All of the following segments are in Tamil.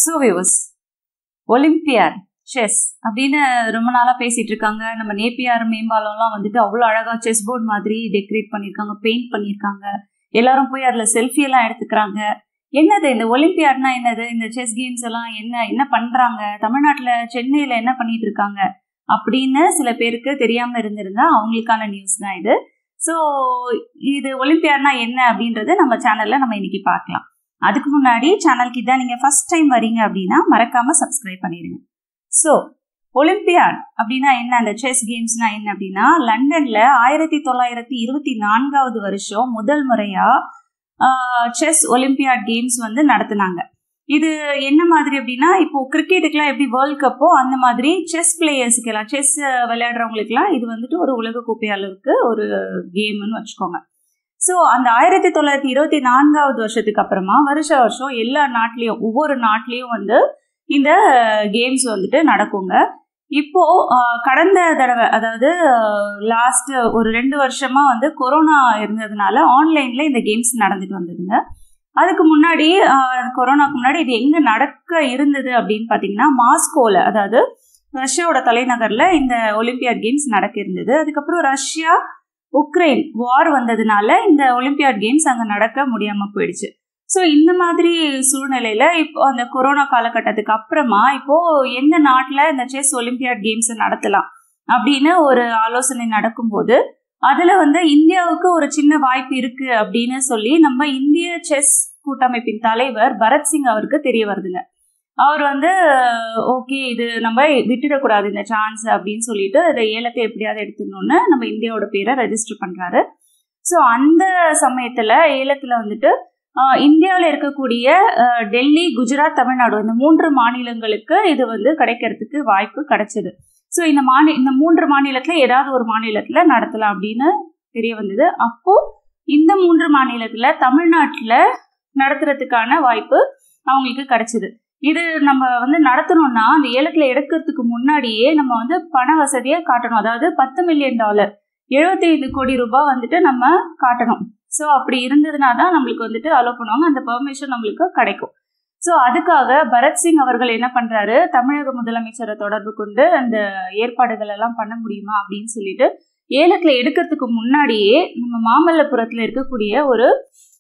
ஸோ வியூவர்ஸ், ஒலிம்பியாட் செஸ் அப்படின்னு ரொம்ப நாளாக பேசிகிட்டு இருக்காங்க. நம்ம நேப்பியர் மேம்பாலம்லாம் வந்துட்டு அவ்வளோ அழகாக செஸ் போர்டு மாதிரி டெக்கரேட் பண்ணியிருக்காங்க, பெயிண்ட் பண்ணியிருக்காங்க. எல்லாரும் போய் அதில் செல்ஃபியெல்லாம் எடுத்துக்கிறாங்க. என்னது இந்த ஒலிம்பியாட்னா என்னது, இந்த செஸ் கேம்ஸ் எல்லாம் என்ன பண்ணுறாங்க, தமிழ்நாட்டில் சென்னையில் என்ன பண்ணிட்டு இருக்காங்க அப்படின்னு சில பேருக்கு தெரியாமல் இருந்திருந்தா அவங்களுக்கான நியூஸ் தான் இது. ஸோ இது ஒலிம்பியாட்னா என்ன அப்படின்றத நம்ம சேனலில் நம்ம இன்னைக்கு பார்க்கலாம். அதுக்கு முன்னாடி சேனலுக்கு இதான் நீங்கள் ஃபர்ஸ்ட் டைம் வரீங்க அப்படின்னா மறக்காமல் சப்ஸ்கிரைப் பண்ணிடுங்க. ஸோ ஒலிம்பியாட் அப்படின்னா என்ன, அந்த செஸ் கேம்ஸ்னா என்ன அப்படின்னா, லண்டனில் 1924 வருஷம் முதல் முறையாக செஸ் ஒலிம்பியாட் கேம்ஸ் வந்து நடத்துனாங்க. இது என்ன மாதிரி அப்படின்னா, இப்போ கிரிக்கெட்டுக்கெலாம் எப்படி வேர்ல்ட் கப்போ அந்த மாதிரி செஸ் பிளேயர்ஸுக்கெல்லாம், செஸ் விளையாடுறவங்களுக்கெல்லாம் இது வந்துட்டு ஒரு உலகக்கோப்பை அளவுக்கு ஒரு கேம்னு வச்சுக்கோங்க. ஸோ அந்த 1924 வருஷத்துக்கு அப்புறமா வருஷம் எல்லா நாட்டிலையும், ஒவ்வொரு நாட்டிலையும் வந்து இந்த கேம்ஸ் வந்துட்டு நடக்குங்க. இப்போ கடந்த தடவை, அதாவது லாஸ்ட் ஒரு 2 வருஷமா வந்து கொரோனா இருந்ததுனால ஆன்லைன்ல இந்த கேம்ஸ் நடந்துட்டு வந்ததுங்க. அதுக்கு முன்னாடி கொரோனாக்கு முன்னாடி இது எங்க நடக்க இருந்தது அப்படின்னு பார்த்தீங்கன்னா, மாஸ்கோவில், அதாவது ரஷ்யாவோட தலைநகர்ல இந்த ஒலிம்பியாட் கேம்ஸ் நடக்க இருந்தது. அதுக்கப்புறம் ரஷ்யா உக்ரைன் வார் வந்ததுனால இந்த ஒலிம்பியாட் கேம்ஸ் அங்கே நடக்க முடியாமல் போயிடுச்சு. ஸோ இந்த மாதிரி சூழ்நிலையில் இப்போ அந்த கொரோனா காலகட்டத்துக்கு அப்புறமா இப்போ எந்த நாட்டில் இந்த செஸ் ஒலிம்பியாட் கேம்ஸை நடத்தலாம் அப்படின்னு ஒரு ஆலோசனை நடக்கும்போது அதில் வந்து இந்தியாவுக்கு ஒரு சின்ன வாய்ப்பு இருக்குது அப்படின்னு சொல்லி நம்ம இந்திய செஸ் கூட்டமைப்பின் தலைவர் பரத் சிங் அவருக்கு தெரிய வருதுங்க. அவர் வந்து ஓகே, இது நம்ம விட்டுடக்கூடாது இந்த சான்ஸ் அப்படின்னு சொல்லிட்டு அதை ஏலத்தை எப்படியாவது எடுத்துடணும்னு நம்ம இந்தியாவோட பேரை ரெஜிஸ்டர் பண்ணுறாரு. ஸோ அந்த சமயத்தில் ஏலத்தில் வந்துட்டு இந்தியாவில் இருக்கக்கூடிய டெல்லி, குஜராத், தமிழ்நாடு இந்த 3 மாநிலங்களுக்கு இது வந்து கிடைக்கிறதுக்கு வாய்ப்பு கிடைச்சது. ஸோ இந்த 3 மாநிலத்தில் ஏதாவது ஒரு மாநிலத்தில் நடத்தலாம் அப்படின்னு தெரிய வந்தது. அப்போது இந்த 3 மாநிலத்தில் தமிழ்நாட்டில் நடத்துறதுக்கான வாய்ப்பு அவங்களுக்கு கிடைச்சிது. இது நம்ம வந்து நடத்தணும்னா அந்த ஏலத்தில் எடுக்கிறதுக்கு முன்னாடியே நம்ம வந்து பண வசதியை காட்டணும். அதாவது $10 மில்லியன், 75 கோடி ரூபாய் வந்துட்டு நம்ம காட்டணும். ஸோ அப்படி இருந்ததுனா தான் நம்மளுக்கு வந்துட்டு அலோவ் பண்ணுவாங்க, அந்த பெர்மிஷன் நம்மளுக்கு கிடைக்கும். ஸோ அதுக்காக பரத் சிங் அவர்கள் என்ன பண்ணுறாரு, தமிழக முதலமைச்சரை தொடர்பு கொண்டு அந்த ஏற்பாடுகள் எல்லாம் பண்ண முடியுமா அப்படின்னு சொல்லிட்டு ஏலத்தில் எடுக்கிறதுக்கு முன்னாடியே நம்ம மாமல்லபுரத்தில் இருக்கக்கூடிய ஒரு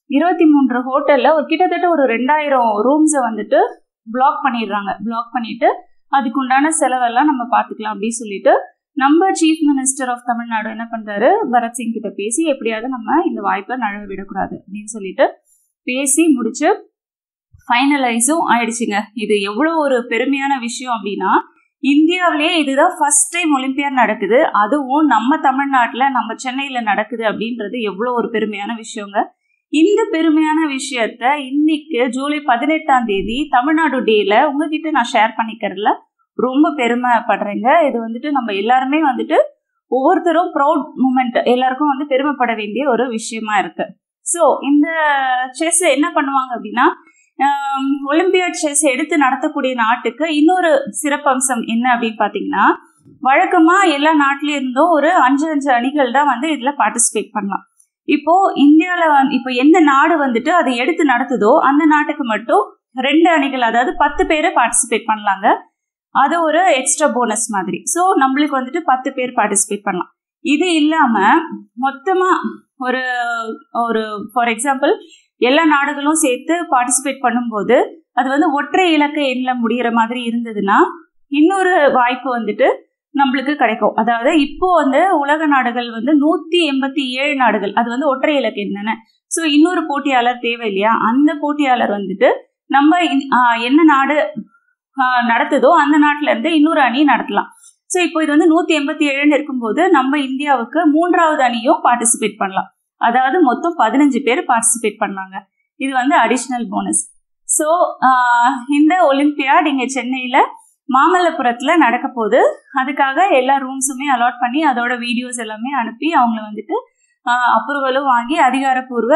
23 ஹோட்டலில் ஒரு கிட்டத்தட்ட ஒரு 2000 ரூம்ஸை வந்துட்டு பிளாக் பண்ணிடுறாங்க. பிளாக் பண்ணிட்டு அதுக்கு உண்டான செலவெல்லாம் நம்ம பார்த்துக்கலாம் அப்படின்னு சொல்லிட்டு நம்ம சீஃப் மினிஸ்டர் ஆஃப் தமிழ்நாடு என்ன பண்ணுறாரு, பரத் சிங் கிட்ட பேசி எப்படியாவது நம்ம இந்த வாய்ப்பை நழுவ விடக்கூடாது அப்படின்னு சொல்லிட்டு பேசி முடிச்சு ஃபைனலைஸும் ஆயிடுச்சுங்க. இது எவ்வளோ ஒரு பெருமையான விஷயம் அப்படின்னா, இந்தியாவிலேயே இதுதான் ஃபர்ஸ்ட் டைம் ஒலிம்பியாட் நடக்குது, அதுவும் நம்ம தமிழ்நாட்டில் நம்ம சென்னையில் நடக்குது அப்படின்றது எவ்வளோ ஒரு பெருமையான விஷயங்க. இந்த பெருமையான விஷயத்த இன்னைக்கு ஜூலை 18 தமிழ்நாடு டேல உங்ககிட்ட நான் ஷேர் பண்ணிக்கிறதுல ரொம்ப பெருமைப்படுறேங்க. இது வந்துட்டு நம்ம எல்லாருமே வந்துட்டு ஒவ்வொருத்தரும் ப்ரௌட் மூமெண்ட், எல்லாருக்கும் வந்து பெருமைப்பட வேண்டிய ஒரு விஷயமா இருக்கு. ஸோ இந்த செஸ் என்ன பண்ணுவாங்க அப்படின்னா, ஒலிம்பியாட் செஸ் எடுத்து நடத்தக்கூடிய நாட்டுக்கு இன்னொரு சிறப்பம்சம் என்ன அப்படின்னு பார்த்தீங்கன்னா, வழக்கமாக எல்லா நாட்டிலேயும் இருந்தும் ஒரு 5 அணிகள் தான் வந்து இதில் பார்ட்டிசிபேட் பண்ணலாம். இப்போ இந்தியாவில் இப்போ எந்த நாடு வந்துட்டு அதை எடுத்து நடத்துதோ அந்த நாட்டுக்கு மட்டும் 2 அணிகள், அதாவது 10 பேரை பார்ட்டிசிபேட் பண்ணலாங்க. அது ஒரு எக்ஸ்ட்ரா போனஸ் மாதிரி. ஸோ நம்மளுக்கு வந்துட்டு 10 பேர் பார்ட்டிசிபேட் பண்ணலாம். இது இல்லாமல் மொத்தமாக ஒரு ஒரு ஃபார் எக்ஸாம்பிள் எல்லா நாடுகளும் சேர்த்து பார்ட்டிசிபேட் பண்ணும்போது அது வந்து ஒற்றை இலக்க எண்ணில் முடிகிற மாதிரி இருந்ததுன்னா இன்னொரு வாய்ப்பு வந்துட்டு நம்மளுக்கு கிடைக்கும். அதாவது இப்போ வந்து உலக நாடுகள் வந்து 187 நாடுகள், அது வந்து ஒற்றை இலக்க எண். ஸோ இன்னொரு போட்டியாளர் தேவை இல்லையா, அந்த போட்டியாளர் வந்துட்டு நம்ம என்ன நாடு நடத்துதோ அந்த நாட்டில இருந்து இன்னொரு அணி நடத்தலாம். ஸோ இப்போ இது வந்து 187 இருக்கும்போது நம்ம இந்தியாவுக்கு 3வது அணியும் பார்ட்டிசிபேட் பண்ணலாம். அதாவது மொத்தம் 15 பேர் பார்ட்டிசிபேட் பண்ணலாங்க. இது வந்து அடிஷ்னல் போனஸ். ஸோ இந்த ஒலிம்பியாட் இங்கே சென்னையில் மாமல்லபுரத்தில் நடக்க போகுது. அதுக்காக எல்லா ரூம்ஸுமே அலாட் பண்ணி அதோட வீடியோஸ் எல்லாமே அனுப்பி அவங்கள வந்துட்டு அப்ரூவலும் வாங்கி அதிகாரப்பூர்வ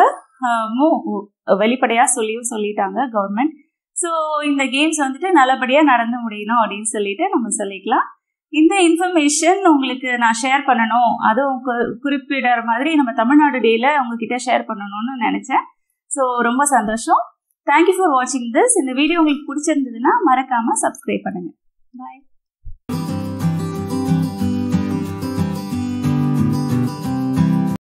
வெளிப்படையாக சொல்லிட்டாங்க கவர்மெண்ட். ஸோ இந்த கேம்ஸ் வந்துட்டு நல்லபடியாக நடந்து முடியணும் அப்படின்னு சொல்லிட்டு நம்ம சொல்லிக்கலாம். இந்த இன்ஃபர்மேஷன் உங்களுக்கு நான் ஷேர் பண்ணணும், அதுவும் குறிப்பிடுற மாதிரி நம்ம தமிழ்நாடு டேல உங்ககிட்ட ஷேர் பண்ணணும்னு நினச்சேன். ஸோ ரொம்ப சந்தோஷம். தேங்க்யூ ஃபார் வாட்சிங் திஸ். இந்த வீடியோ உங்களுக்கு பிடிச்சிருந்ததுன்னா மறக்காம சப்ஸ்கிரைப் பண்ணுங்க. பாய்.